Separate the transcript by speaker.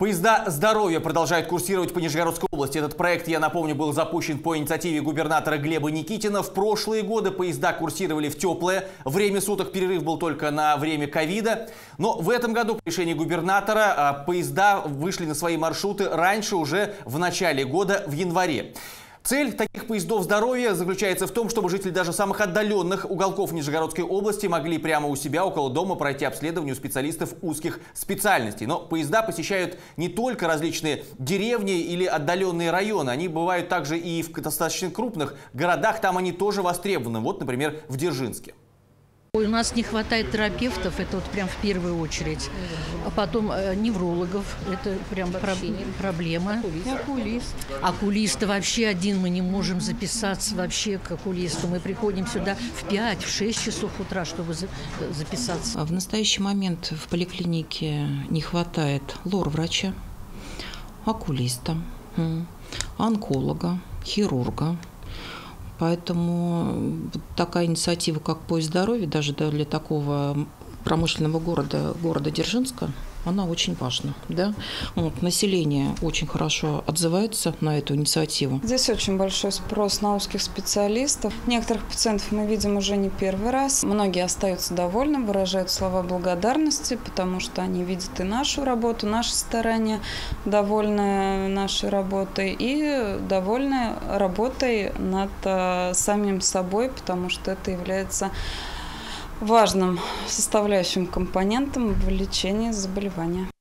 Speaker 1: Поезда здоровья продолжают курсировать по Нижегородской области. Этот проект, я напомню, был запущен по инициативе губернатора Глеба Никитина. В прошлые годы поезда курсировали в теплое время суток, перерыв был только на время ковида. Но в этом году, по решению губернатора, поезда вышли на свои маршруты раньше, уже в начале года, в январе. Цель таких поездов здоровья заключается в том, чтобы жители даже самых отдаленных уголков Нижегородской области могли прямо у себя, около дома, пройти обследование у специалистов узких специальностей. Но поезда посещают не только различные деревни или отдаленные районы. Они бывают также и в достаточно крупных городах. Там они тоже востребованы. Вот, например, в Дзержинске.
Speaker 2: У нас не хватает терапевтов, это вот прям в первую очередь. А потом неврологов, это прям проблема. Окулист. Окулиста вообще один мы не можем записаться вообще к окулисту. Мы приходим сюда в 5-6 часов утра, чтобы записаться.
Speaker 3: В настоящий момент в поликлинике не хватает лор-врача, окулиста, онколога, хирурга. Поэтому такая инициатива, как «Поезд здоровья», даже для такого промышленного города Дзержинска, она очень важна. Да? Вот, население очень хорошо отзывается на эту инициативу.
Speaker 4: Здесь очень большой спрос на узких специалистов. Некоторых пациентов мы видим уже не первый раз. Многие остаются довольны, выражают слова благодарности, потому что они видят и нашу работу, наше старание, довольны нашей работой и довольны работой над самим собой, потому что это является важным составляющим компонентом в лечении заболевания.